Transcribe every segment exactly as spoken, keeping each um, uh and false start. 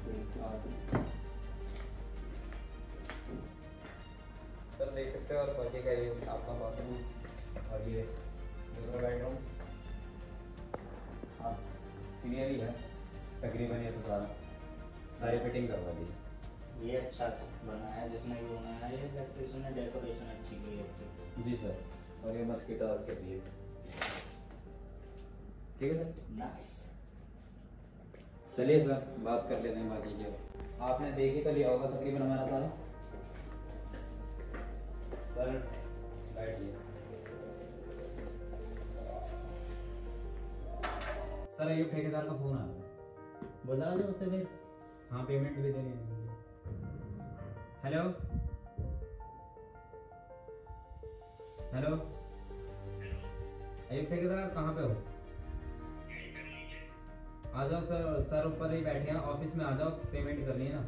Sir देख सकते हो और बाकी का ये आपका बाथरूम और ये दूसरा बेडरूम। हाँ क्लियर ही है तकरीबन, ये तो सारा सारी फिटिंग करवा दी। ये अच्छा बना है जिसने भी बनाया है, इलेक्ट्रिशियन ने डेकोरेशन अच्छी की है इसकी। जी सर, और ये मस्कीटो के लिए ठीक है सर। नाइस। चलिए सर बात कर लेते हैं बाकी की। आपने देख ही तो लिया होगा तकरीबन हमारा सारा। सर बैठिए। सर ये ठेकेदार का फोन आया, बुला लो उसे फिर। हाँ पेमेंट भी देनी है। हेलो हेलो अयुब ठेकेदार कहाँ पे हो? आ जाओ सर, सर ऊपर ही बैठे हैं ऑफिस में, आ जाओ पेमेंट करनी है ना।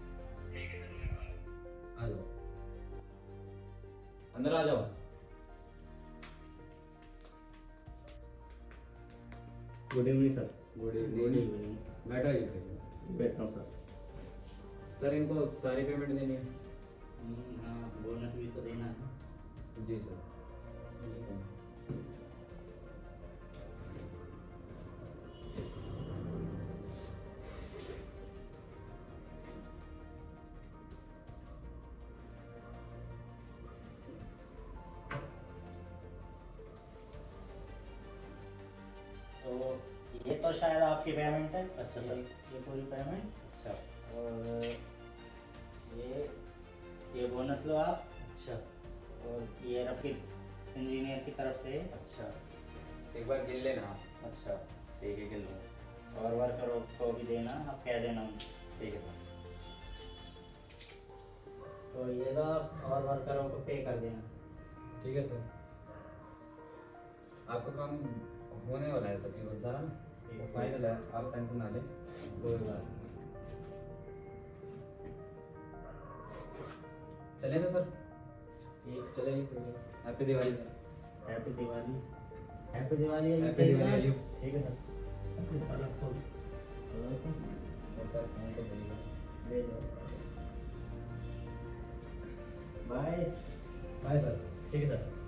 आ जाओ अंदर आ जाओ। Good evening sir. Good good evening. बैठो ये बैठा हूँ सर। सर इनको सारी पेमेंट देनी है। हाँ बोनस भी तो देना है। जी सर। तो ये तो शायद आपकी पेमेंट है। अच्छा सर, ये पूरी पेमेंट। अच्छा, और ये ये बोनस लो आप। अच्छा, और ये रफीक इंजीनियर की तरफ से। अच्छा, एक बार गिन लेना। अच्छा ठीक है, गिन लो। और वर्करों को भी देना, आप कह देना उनसे। ठीक है, तो ये लो और वर्करों को पे कर देना। ठीक है सर। आपका काम होने वाला है तकरीबन सारा ना, वो फाइनल है, आप टेंशन ना लें। कोई बात चले ना सर। ठीक, चले। Happy Diwali sir. Happy Diwali. Happy Diwali. Happy Diwali. ठीक है सर। पलक खोल। सर फोन तो भेजिएगा। ले जाओ। Bye bye sir. ठीक है सर।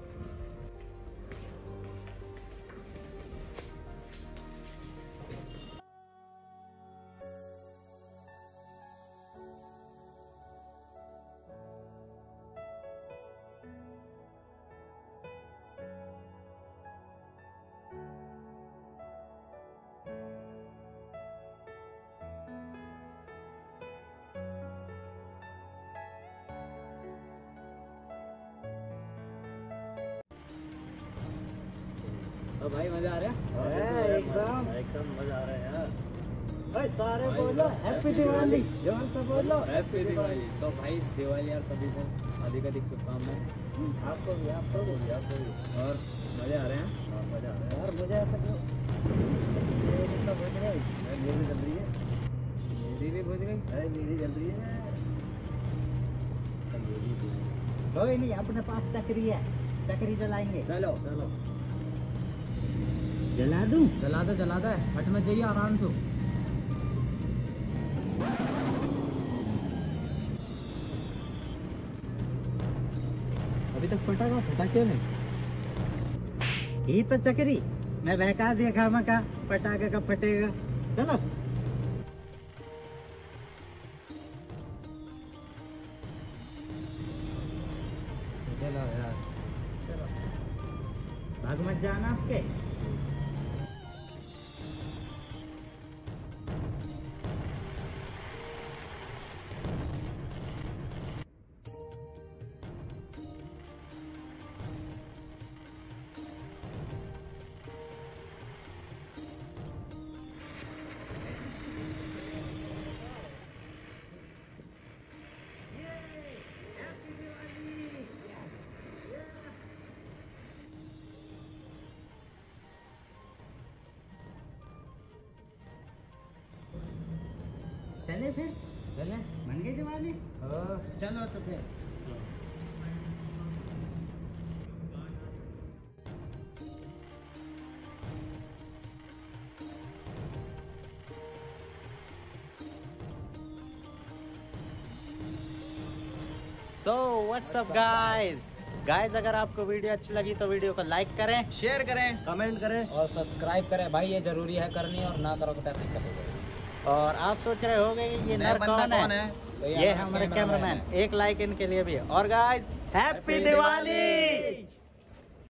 तो भाई मजा आ रहा है? एकदम एकदम मजा आ रहा है यार। भाई सारे बोलो हैप्पी दिवाली, जोर से बोलो हैप्पी दिवाली। तो भाई दिवाली यार सभी को अधिक अधिक शुभकामनाएं। आपको भी, आपको भी, आपको भी। और मजे आ रहे हैं? हाँ मजा आ रहा है यार। मुझे ऐसा क्यों मेरी तो बुझ गई, मेरी जल रही है। मेरी भी बुझ गई। अरे मेरी जल रही है। कोई नहीं, अपने पास चक्री है, चक्री जलाएंगे। चलो चलो जला दूं। जला दो जला दो, हट मत जाइए आराम से। अभी तक पटाखा फटा क्यों नहीं? ही तो चक्री मैं बहका दिया, खामा का पटाखा का फटेगा। चलो चलो यार, चलो भाग मत जाना आपके। चले फिर, चले मन गई दिवाली। चलो तो फिर। So what's up guys guys अगर आपको वीडियो अच्छी लगी तो वीडियो को लाइक करें, शेयर करें, कमेंट करें और सब्सक्राइब करें भाई, ये जरूरी है करनी, और ना करोगे तो दिक्कत हो जाएगी। और आप सोच रहे होंगे कि ये नर कौन है, है? तो ये हमारे कैमरामैन, एक लाइक इनके लिए भी। और गाइस हैप्पी दिवाली।